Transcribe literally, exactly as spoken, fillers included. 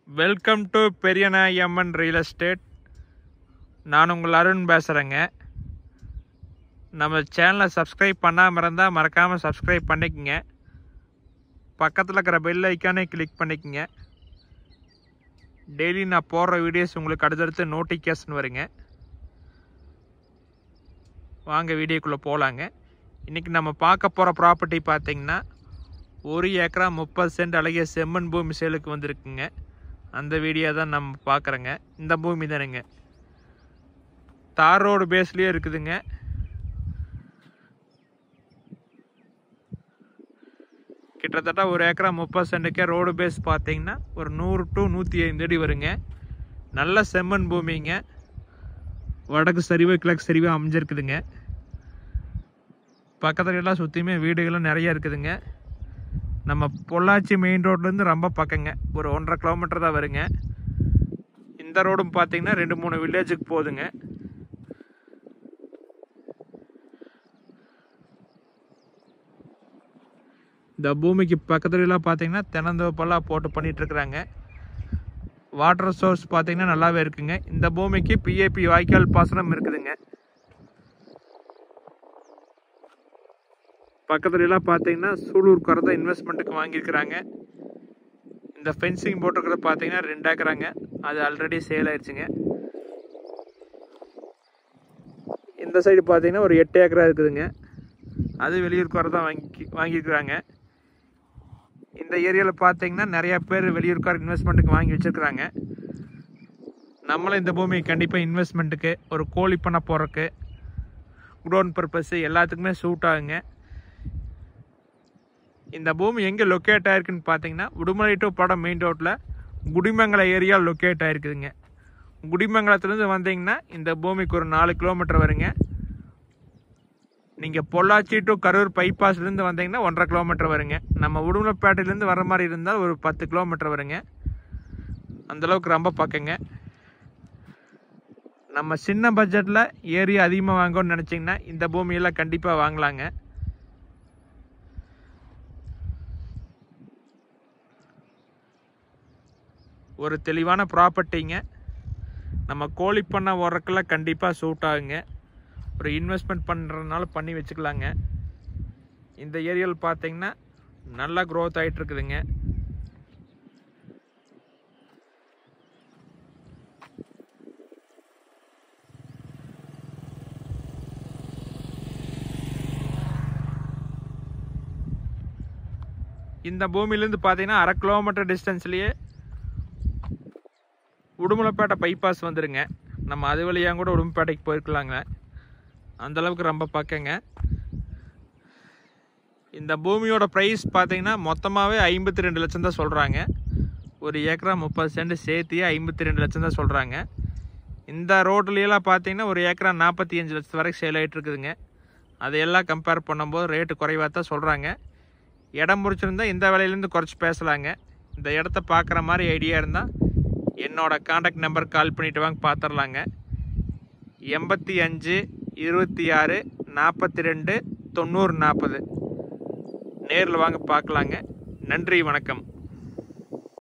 Welcome to Periyanayamman real estate. நான் உங்கள் அருண் பேசுகிறேங்க. நம்ம சேனலை சப்ஸ்கிரைப் பண்ணாமல் இருந்தால் மறக்காமல் சப்ஸ்கிரைப் பண்ணிக்கங்க. பக்கத்தில் இருக்கிற பெல் ஐக்கானே கிளிக் பண்ணிக்கங்க. டெய்லி நான் போடுற வீடியோஸ் உங்களுக்கு அடுத்தடுத்து நோட்டிஃபிகேஷன் வருங்க. வாங்க வீடியோக்குள்ளே போகலாங்க. இன்றைக்கி நம்ம பார்க்க போகிற ப்ராப்பர்ட்டி பார்த்திங்கன்னா ஒரு ஏக்கரா முப்பது சென்ட் அழகிய செம்மண் பூமி சேலுக்கு வந்திருக்குங்க. அந்த வீடியோ தான் நம்ம பார்க்குறோங்க. இந்த பூமி தானுங்க, தார் ரோடு பேஸ்லேயே இருக்குதுங்க. கிட்டத்தட்ட ஒரு ஏக்கரா முப்பது சென்ட்டுக்கே ரோடு பேஸ் பார்த்தீங்கன்னா ஒரு நூறு டு நூற்றி ஐந்து அடி வருங்க. நல்ல செம்மண் பூமிங்க. வடக்கு சரிவு கிழக்கு சரிவு அமைஞ்சிருக்குதுங்க. பக்கத்துல எல்லாம் சுற்றியுமே வீடுகளும் நிறைய இருக்குதுங்க. நம்ம பொள்ளாச்சி மெயின் ரோட்லேருந்து ரொம்ப பக்கங்க, ஒரு ஒன்றரை கிலோமீட்டர் தான் வருங்க. இந்த ரோடும் பார்த்தீங்கன்னா ரெண்டு மூணு வில்லேஜுக்கு போகுதுங்க. இந்த பூமிக்கு பக்கத்துலலாம் பார்த்தீங்கன்னா தென்னந்தோப்பெல்லாம் போட்டு பண்ணிட்டு இருக்கிறாங்க. வாட்டர் சோர்ஸ் பார்த்தீங்கன்னா நல்லாவே இருக்குங்க. இந்த பூமிக்கு பிஏபி வாய்க்கால் பாசனம் இருக்குதுங்க. பக்கத்துலலாம் பார்த்தீங்கன்னா சூலூர் குறை இன்வெஸ்ட்மெண்ட்டுக்கு வாங்கியிருக்கிறாங்க. இந்த ஃபென்சிங் போட்டிருக்கிறது பார்த்தீங்கன்னா ரெண்டு ஏக்கராங்க. அது ஆல்ரெடி சேல் ஆயிடுச்சுங்க. இந்த சைடு பார்த்தீங்கன்னா ஒரு எட்டு ஏக்கரா இருக்குதுங்க. அது வெளியூர் குறை தான் வாங்கி வாங்கியிருக்கிறாங்க. இந்த ஏரியாவில் பார்த்தீங்கன்னா நிறையா பேர் வெளியூர்கார் இன்வெஸ்ட்மெண்ட்டுக்கு வாங்கி வச்சுருக்குறாங்க. நம்மளும் இந்த பூமி கண்டிப்பாக இன்வெஸ்ட்மெண்ட்டுக்கு, ஒரு கோழி பண்ண போகிறதுக்கு, குடோன் பர்பஸ் எல்லாத்துக்குமே சூட் ஆகுங்க. இந்த பூமி எங்கே லொக்கேட் ஆகிருக்குன்னு பார்த்தீங்கன்னா உடுமலை டு படம் மெயின் ரோட்டில் குடிமங்கலம் ஏரியா லொக்கேட் ஆகிருக்குதுங்க. குடிமங்கலத்துலேருந்து வந்தீங்கன்னா இந்த பூமிக்கு ஒரு நாலு கிலோமீட்டர் வருங்க. நீங்கள் பொள்ளாச்சி டு கரூர் பைபாஸ்லேருந்து வந்தீங்கன்னா ஒன்றரை கிலோமீட்டர் வருங்க. நம்ம உடுமலைப்பேட்டையிலேருந்து வர மாதிரி இருந்தால் ஒரு பத்து கிலோமீட்டர் வருங்க. அந்தளவுக்கு ரொம்ப பக்கங்க. நம்ம சின்ன பட்ஜெட்டில் ஏரியா அதிகமாக வாங்கணும்னு நினச்சிங்கன்னா இந்த பூமியெல்லாம் கண்டிப்பாக வாங்கலாங்க. ஒரு தெளிவான ப்ராப்பர்ட்டிங்க. நம்ம கோழி பண்ண ஓரக்கெல்லாம் கண்டிப்பாக சூட் ஆகுங்க. ஒரு இன்வெஸ்ட்மெண்ட் பண்ணுறதுனால பண்ணி வச்சுக்கலாங்க. இந்த ஏரியாவில் பார்த்தீங்கன்னா நல்லா க்ரோத் ஆகிட்டு இருக்குதுங்க. இந்த பூமியிலேருந்து பார்த்தீங்கன்னா அரை கிலோமீட்டர் டிஸ்டன்ஸ்லேயே உடுமலைப்பேட்டை பைபாஸ் வந்துடுங்க. நம்ம அது வழியாக கூட உடுமலைப்பேட்டைக்கு போயிருக்கலாங்க. அந்தளவுக்கு ரொம்ப பக்கங்க. இந்த பூமியோட ப்ரைஸ் பார்த்தீங்கன்னா மொத்தமாகவே ஐம்பத்தி ரெண்டு லட்சம் தான் சொல்கிறாங்க. ஒரு ஏக்கரா முப்பது சென்ட் சேர்த்தியே ஐம்பத்தி ரெண்டு லட்சம் தான் சொல்கிறாங்க. இந்த ரோட்லையெல்லாம் பார்த்தீங்கன்னா ஒரு ஏக்கரா நாற்பத்தி அஞ்சு லட்சத்து வரைக்கும் சேல் ஆகிட்டு இருக்குதுங்க. அதையெல்லாம் கம்பேர் பண்ணும்போது ரேட்டு குறைவாக தான் சொல்கிறாங்க. இடம் முடிச்சிருந்தால் இந்த விலையிலேருந்து குறைச்சி பேசலாங்க. இந்த இடத்த பார்க்குற மாதிரி ஐடியா இருந்தால் என்னோட காண்டாக்ட் நம்பர் கால் பண்ணிவிட்டு வாங்க, பார்த்துடலாங்க. எண்பத்தி அஞ்சு இருபத்தி ஆறு நாற்பத்தி ரெண்டு தொண்ணூறு நாற்பது. நேரில் வாங்க பார்க்கலாங்க. நன்றி, வணக்கம்.